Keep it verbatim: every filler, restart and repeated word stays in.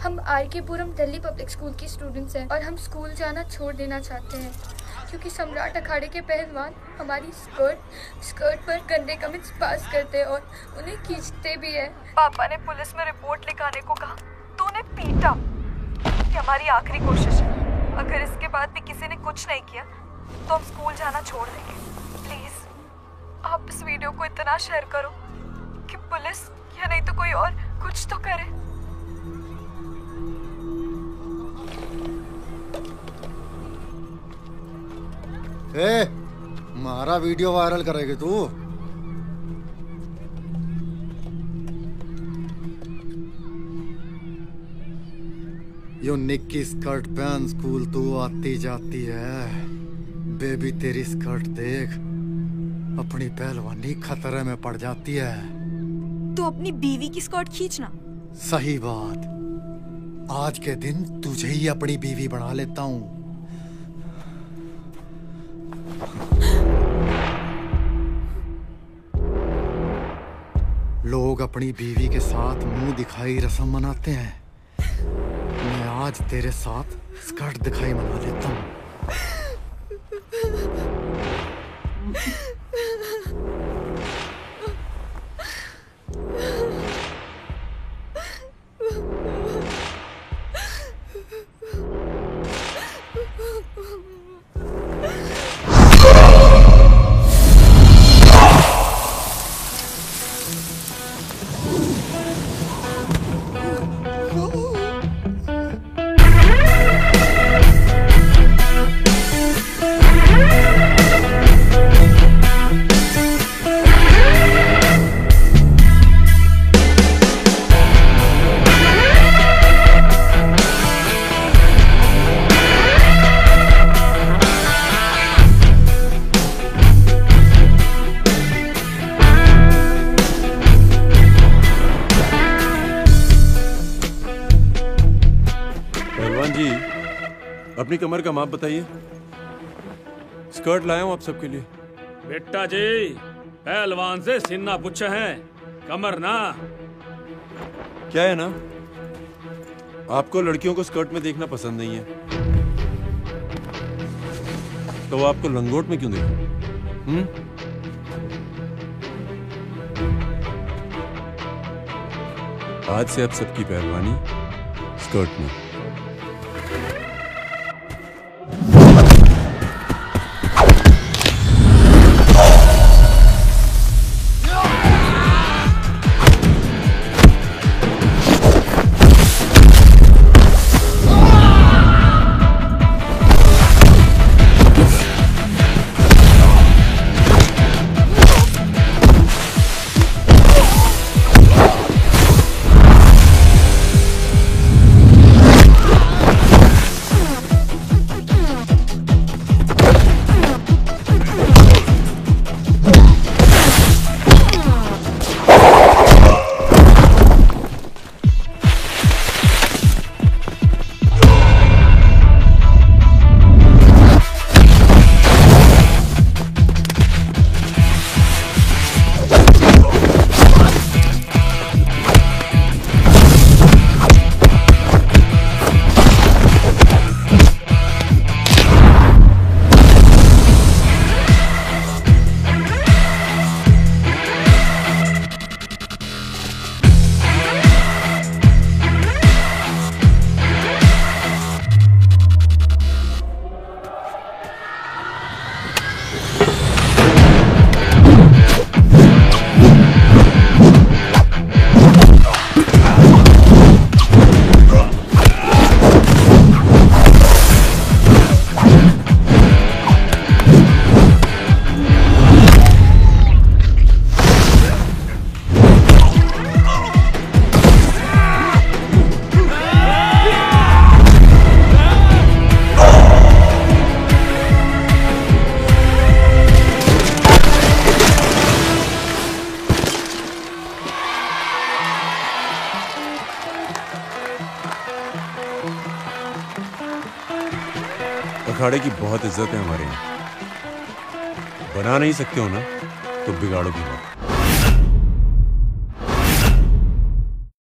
हम R K Puram Delhi public school की students हैं और हम स्कूल जाना छोड़ देना चाहते हैं क्योंकि सम्राट अखाड़े के पहलवान हमारी स्कर्ट स्कर्ट पर गंदे कमेंट्स पास करते हैं और उन्हें खींचते भी हैं। पापा ने पुलिस में रिपोर्ट लिखाने को कहा तो उन्हें पीटा। ये हमारी आखिरी कोशिश है। अगर इसके बाद भी किसी ने कुछ नहीं किया तो हम स्कूल जाना छोड़ देंगे। प्लीज आप इस वीडियो को इतना शेयर करो कि पुलिस या नहीं तो कोई और कुछ तो करे। ए, मारा वीडियो वायरल करेगी तू? यो निक्की स्कर्ट पहन स्कूल तू आती जाती है। बेबी तेरी स्कर्ट देख, अपनी पहलवानी खतरे में पड़ जाती है। तो अपनी बीवी की स्कर्ट खींचना। सही बात। आज के दिन तुझे ही अपनी बीवी बना लेता हूँ। लोग अपनी बीवी के साथ मुंह दिखाई रस्म मनाते हैं। मैं आज तेरे साथ स्कर्ट दिखाई मना लेता हूँ। जी, अपनी कमर का माप बताइए। स्कर्ट लाया हूं आप सबके लिए। बेटा जी, पहलवान से सिन्ना पूछे हैं, कमर ना। क्या है ना, आपको लड़कियों को स्कर्ट में देखना पसंद नहीं है, तो वो आपको लंगोट में क्यों देखा? हम्म? आज से आप सबकी पहलवानी स्कर्ट में। अखाड़े की बहुत इज्जत है हमारे यहाँ। बना नहीं सकते हो ना, तो बिगाड़ो भी मत।